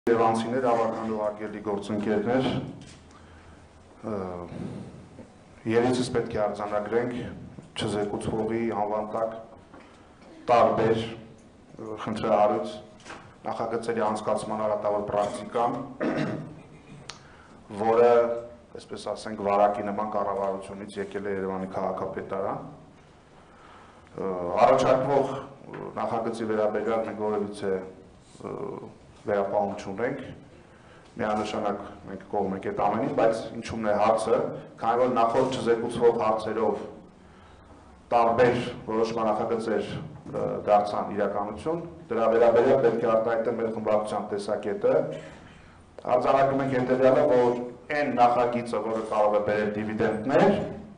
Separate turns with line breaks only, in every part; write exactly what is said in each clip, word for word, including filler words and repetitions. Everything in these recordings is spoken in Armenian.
Երևանցիներ, ավարտանու արգելի գործընկերներ, երեցից պետք է արձանագրենք չզեկուցվողի անվան տակ տարբեր խնդրահարույց նախագծերի անցկացման արատավոր պրակտիկան, որը, այսպես ասենք, վարակի նման կառավարությունից եկել է Երևանի քաղաքապետարան։ Առաջարկվող նախագծի վերաբերյալ մենք որևիցե վերապահում չունենք, միանշանակ մենք կողմ ենք այդ ամենին, բայց ինչումն է հարցը, քանի որ նախորդ չզեկուցվող հարցերով տարբեր որոշման նախագծեր դարձան իրականություն, դրա վերաբերյալ պետք է արտահայտել մեր խմբակցության տեսակետը, արձանագրում ենք հետևյալը, որ այն նախագիծը, որը կարող է բերել դիվիդենդներ,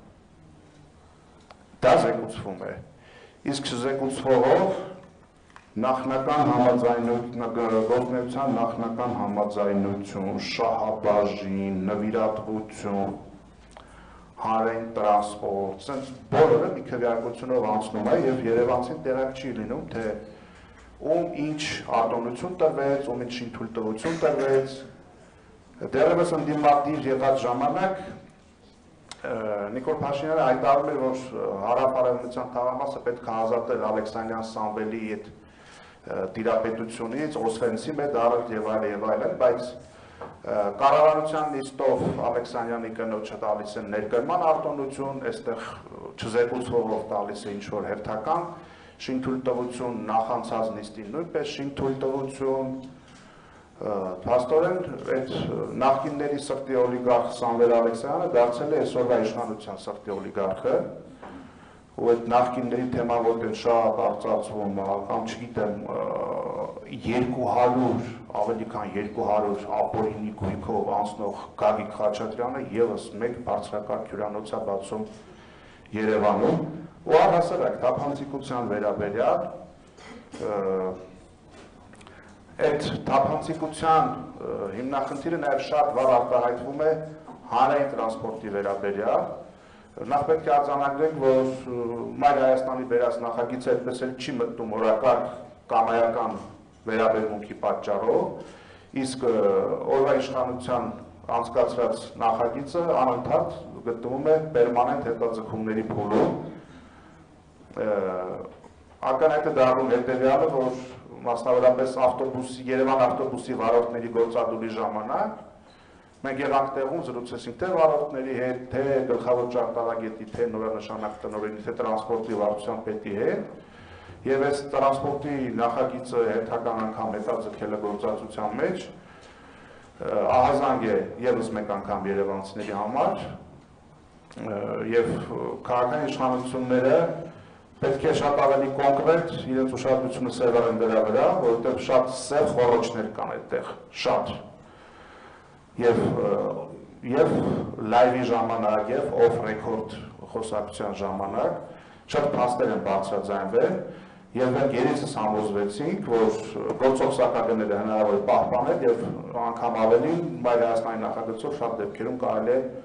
դա զեկուցվում է, իսկ չզեկուցվողով նախնական համաձայնության, նախնական համաձայնություն, շահաբաժին, նվիրատվություն, հանրային տրանսպորտ, սենց բոլորը մի քվեարկությունով անցնում է և երևանցին տեղակ չի լինում, թե ում ինչ արտոնություն տրվեց, ում ինչ թույլտվություն տրվեց, դեռևս ընդդիմադիր եղած ժամանակ Նիկոլ Փաշինյանը հայտարարում էր, որ հարավ-արևմտյան թաղամասը պետք է ազատել Ալեքսանդրյան Սամվելի հետ տիրապետությունից, Օսվենցիմ է դարել եւ այլ եւ այլն, բայց կառավարության նիստով Ալեքսանդրյանի կնոջը տալիս են ներկայման արտոնություն, այստեղ չզեկուցվողով տալիս է ինչ-որ հերթական շինթույլտվություն, նախանցած նիստին նույնպես շինթույլտվություն, փաստորեն այդ նախկինների սրտի օլիգարխ Սամվել Ալեքսյանը դարձել է այսօրվա իշխանության սրտի օլիգարխը, ու այդ նախկինների թեման որ դեն շատ արծարծվում, կամ չգիտեմ երկու հարյուր, ավելի քան երկու հարյուր ապօրինի գույքով անցնող Գագիկ Խաչատրյանը ևս մեկ բարձրակարգ հյուրանոց է բացում Երևանում, ու առհասարակ թափանցիկության վերաբերյալ այդ թափանցիկության հիմնախնդիրը նաև շատ վառ արտահայտվում է հանրային տրանսպորտի վերաբերյալ։ Նախ պետք է արձանագրենք, որ Մայր Հայաստանի բերած նախագիծը այդպես էլ չի մտնում օրակարգ կամայական վերաբերմունքի պատճառով, իսկ օրվա իշխանության անցկացրած նախագիծը անընդհատ գտնվում է պերմանենտ հետաձգումների փուլում։ Ակնհայտ է դառնում հետևյալը, որ մասնավորապես ավտոբուսի, Երևան ավտոբուսի վարորդների գործադուլի ժամանակ մենք եղանք տեղում զրուցեցինք թե վարորդների հետ, թե գլխավոր ճարտարագետի, թե նորանշանակ տնօրենի, թե տրանսպորտի վարչության պետի հետ, եւ այս տրանսպորտի նախագիծը հերթական անգամ հետաձգել է գործածության մեջ, ահազանգ է ևս մեկ անգամ երևանցիների համար, եւ քաղաքային իշխանությունները պետք է շատ ավելի կոնկրետ իրենց ուշադրությունը սևեռեն դրա վրա, որովհետև շատ սև խոռոչներ կան այդտեղ, շատ։ Եվ եւ լայվի ժամանակ եւ օֆ ռեքորդ խոսակցության ժամանակ շատ փաստեր են բարձրաձայնվել եւ մենք երեսս համոզվեցինք, որ գործող սակագները հնարավոր է պահպանել եւ անգամ ավելի Մայր Հայաստանի նախագծով շատ դեպքերում կարելի է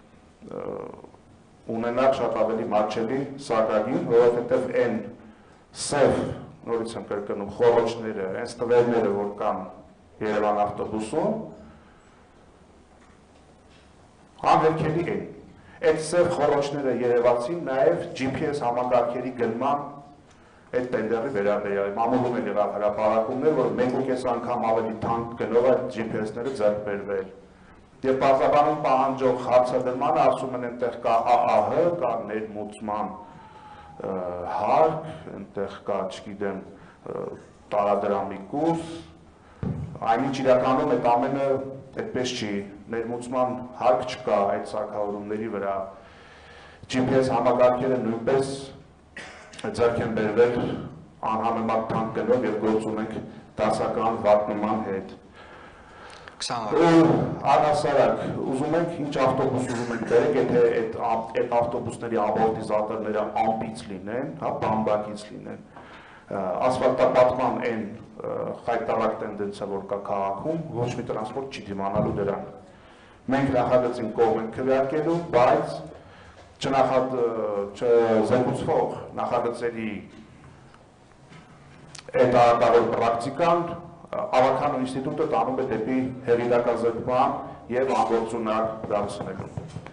ունենալ շատ ավելի մատչելի սակագին, որովհետև այն սև, նորից եմ կրկնում, խոռոչները, այն տվերները, որ կան Երևան ավտոբուսում, անհերքելի են։ Այդ սև խոռոչները երևացին նաև Ջի Փի Էս համակարգերի գնման այդ տենդերի վերաբերյալ։ Մամուլում են եղավ հրապարակումներ, որ մեկ ու կես անգամ ավելի թանկ գնով այդ Ջի Փի Էսները ձեռք բերվել։ Եվ բարձրաբանում պահանջող հարցադրմանը ասում են այնտեղ կա Ա Ա Հ, կա ներմուծման հարկ, այնտեղ կա, չգիտեմ, տարադրամի կուրս, այնինչ իրականում այդ ամենը այդպես չի, ներմուծման հարկ չկա այդ սարքավորումների վրա, Ջի Փի Էս համակարգերը նույնպես ձեռք են բերվել անհամեմատ թանկ գնով եւ գործում ենք դասական վատնման հետ։ Առհասարակ, ուզում ենք, ինչ ավտոբուս ուզում ենք բերեք, եթե այդ ավտոբուսների ամորտիզատորները ամպից լինեն, բամբակից լինեն, ասֆալտապատման այն խայտարակ տենդենցը, որ կա քաղաքում, ոչ մի տրանսպորտ չի դիմանալու դրան։ Մենք նախագծին կողմ ենք քվեարկելու, բայց չզեկուցվող նախագծերի այդ արատավոր պրակտիկան ավականու ինստիտուտը տանում է դեպի հեղինակազրկման եւ անգործունակ դարձնելու։